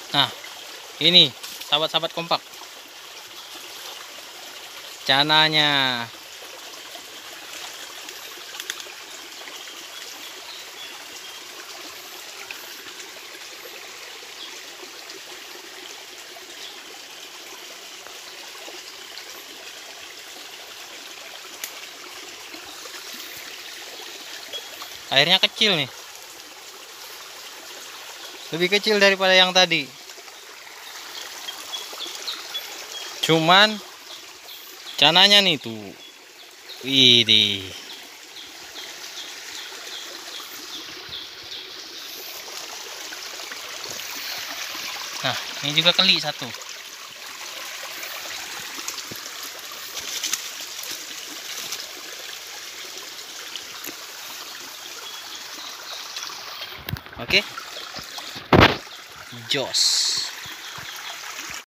Nah, ini sahabat-sahabat kompak, cananya. Airnya kecil nih, lebih kecil daripada yang tadi. Cuman cananya nih tuh, widih. Nah, ini juga keli satu. Oke, jos.